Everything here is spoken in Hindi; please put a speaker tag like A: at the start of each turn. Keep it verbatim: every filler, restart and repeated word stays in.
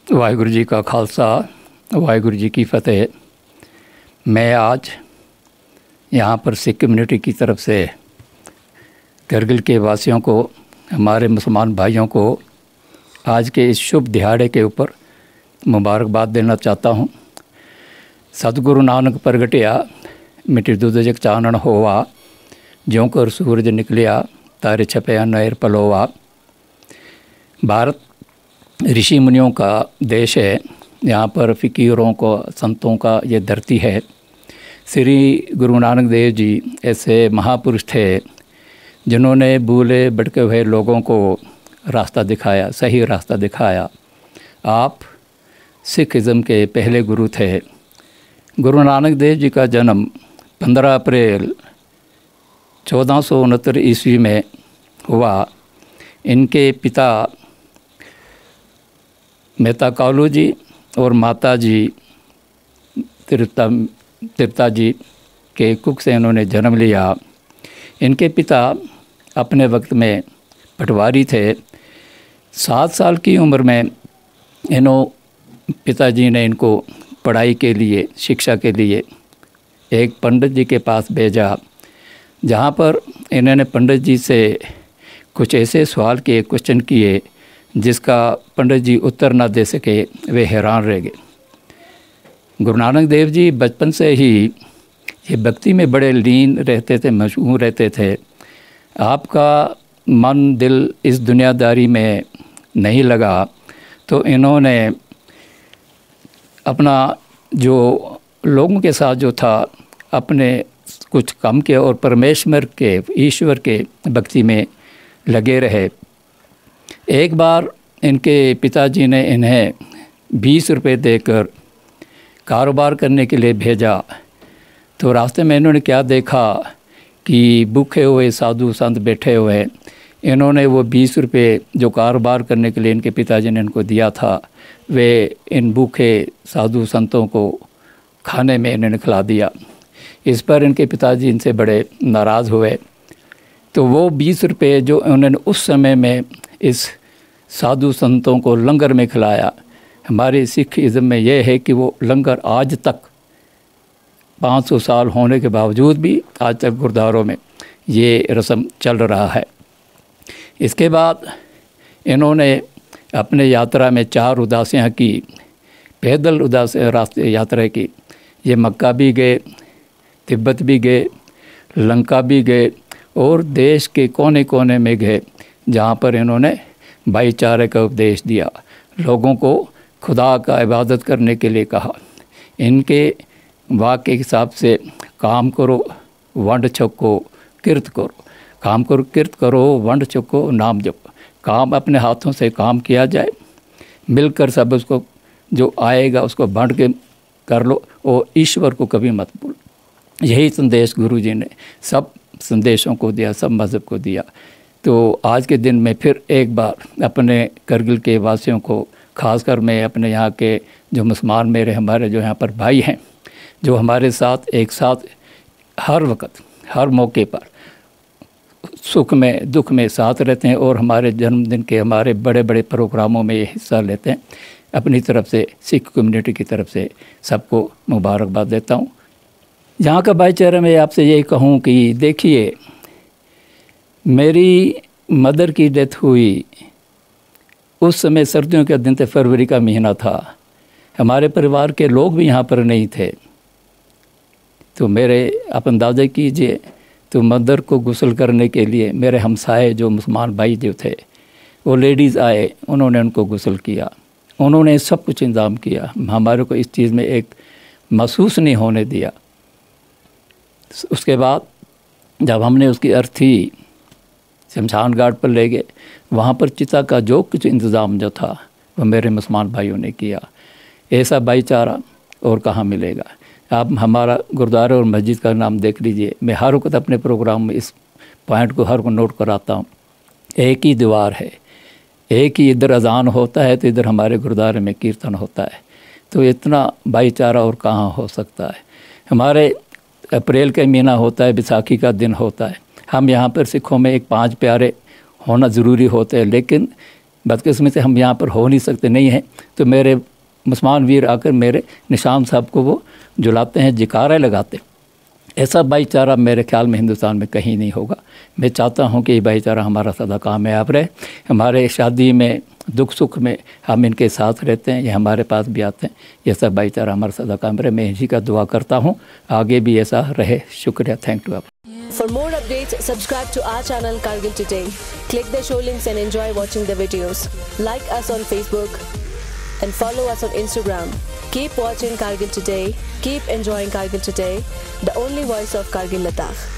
A: वाहिगुरु जी का खालसा, वाहिगुरु जी की फ़तेह। मैं आज यहाँ पर सिख कम्युनिटी की तरफ से करगिल के वासियों को, हमारे मुसलमान भाइयों को आज के इस शुभ दिहाड़े के ऊपर मुबारकबाद देना चाहता हूँ। सतगुरु नानक प्रगटिया मिट्टी दूध जग चानन होवा, ज्यों कर सूरज निकलिया तारे छपया नएर पलोवा। भारत ऋषि मुनियों का देश है। यहाँ पर फ़कीरों को, संतों का ये धरती है। श्री गुरु नानक देव जी ऐसे महापुरुष थे जिन्होंने भूले भटके हुए लोगों को रास्ता दिखाया, सही रास्ता दिखाया। आप सिखिज़्म के पहले गुरु थे। गुरु नानक देव जी का जन्म पंद्रह अप्रैल चौदह सौ उनहत्तर ईस्वी में हुआ। इनके पिता मेहता कालू जी और माता जी तिरता तिरता जी के कुख से इन्होंने जन्म लिया। इनके पिता अपने वक्त में पटवारी थे। सात साल की उम्र में इन्हों पिताजी ने इनको पढ़ाई के लिए, शिक्षा के लिए एक पंडित जी के पास भेजा, जहाँ पर इन्होंने पंडित जी से कुछ ऐसे सवाल किए, क्वेश्चन किए जिसका पंडित जी उत्तर ना दे सके। वे हैरान रह गए। गुरु नानक देव जी बचपन से ही ये भक्ति में बड़े लीन रहते थे, मशगूल रहते थे। आपका मन दिल इस दुनियादारी में नहीं लगा तो इन्होंने अपना जो लोगों के साथ जो था अपने कुछ कम किया और परमेश्वर के, ईश्वर के भक्ति में लगे रहे। एक बार इनके पिताजी ने इन्हें बीस रुपए देकर कारोबार करने के लिए भेजा। तो रास्ते में इन्होंने क्या देखा कि भूखे हुए साधु संत बैठे हुए। इन्होंने वो बीस रुपए जो कारोबार करने के लिए इनके पिताजी ने इनको दिया था, वे इन भूखे साधु संतों को खाने में इन्होंने खिला दिया। इस पर इनके पिताजी इनसे बड़े नाराज़ हुए। तो वो बीस रुपये जो उन्होंने उस समय में इस साधु संतों को लंगर में खिलाया, हमारे सिख इज़्म में यह है कि वो लंगर आज तक पाँच सौ साल होने के बावजूद भी आज तक गुरुद्वारों में ये रस्म चल रहा है। इसके बाद इन्होंने अपने यात्रा में चार उदासियाँ की, पैदल उदास रास्ते यात्रा की। ये मक्का भी गए, तिब्बत भी गए, लंका भी गए और देश के कोने कोने में गए, जहाँ पर इन्होंने भाईचारे का उपदेश दिया, लोगों को खुदा का इबादत करने के लिए कहा। इनके वाक्य के हिसाब से काम करो, वंड छको, किरत करो। काम करो, किरत करो, वंड छको, नाम जपो। काम अपने हाथों से काम किया जाए, मिलकर सब उसको जो आएगा उसको बांट के कर लो और ईश्वर को कभी मत भूलो। यही संदेश गुरु जी ने सब संदेशों को दिया, सब मज़हब को दिया। तो आज के दिन में फिर एक बार अपने करगिल के वासियों को, खासकर मैं अपने यहाँ के जो मुसलमान मेरे हमारे जो यहाँ पर भाई हैं, जो हमारे साथ एक साथ हर वक्त हर मौके पर सुख में दुख में साथ रहते हैं और हमारे जन्मदिन के हमारे बड़े बड़े प्रोग्रामों में ये हिस्सा लेते हैं, अपनी तरफ से सिख कम्युनिटी की तरफ से सबको मुबारकबाद देता हूँ। यहाँ का भाईचारा मैं आपसे यही कहूँ कि देखिए, मेरी मदर की डेथ हुई उस समय सर्दियों के दिन थे, फरवरी का महीना था। हमारे परिवार के लोग भी यहाँ पर नहीं थे। तो मेरे आप अंदाज़ा कीजिए, तो मदर को गुस्ल करने के लिए मेरे हमसाए जो मुसलमान भाई जो थे वो लेडीज़ आए, उन्होंने उनको गुस्ल किया, उन्होंने सब कुछ इंतज़ाम किया। हमारे को इस चीज़ में एक महसूस नहीं होने दिया। उसके बाद जब हमने उसकी अर्थी शमशान घाट पर ले गए, वहाँ पर चिता का जो कुछ इंतज़ाम जो था वो मेरे मुसलमान भाइयों ने किया। ऐसा भाईचारा और कहाँ मिलेगा। आप हमारा गुरुद्वारा और मस्जिद का नाम देख लीजिए। मैं हर वक्त अपने प्रोग्राम में इस पॉइंट को हर को नोट कराता हूँ। एक ही दीवार है, एक ही इधर अजान होता है तो इधर हमारे गुरुद्वारे में कीर्तन होता है। तो इतना भाईचारा और कहाँ हो सकता है। हमारे अप्रैल का महीना होता है, बैसाखी का दिन होता है। हम यहाँ पर सिखों में एक पांच प्यारे होना ज़रूरी होते हैं, लेकिन बदकिस्मती हम यहाँ पर हो नहीं सकते नहीं हैं, तो मेरे मुसलमान वीर आकर मेरे निशान साहब को वो जुलाते हैं, जिकारा लगाते। ऐसा भाईचारा मेरे ख्याल में हिंदुस्तान में कहीं नहीं होगा। मैं चाहता हूँ कि ये भाईचारा हमारा सदा कामयाब रहे। हमारे शादी में, दुख सुख में हम इनके साथ रहते हैं, ये हमारे पास भी आते हैं। ये सब भाईचारा हमारा सदा कायम रहे। मैं इसी का दुआ करता हूँ, आगे भी ऐसा रहे। शुक्रिया, थैंक यू आप।
B: For more updates, subscribe to our channel Kargil Today. Click the show links and enjoy watching the videos. Like us on Facebook and follow us on Instagram. Keep watching Kargil Today. Keep enjoying Kargil Today, the only voice of Kargil Ladakh.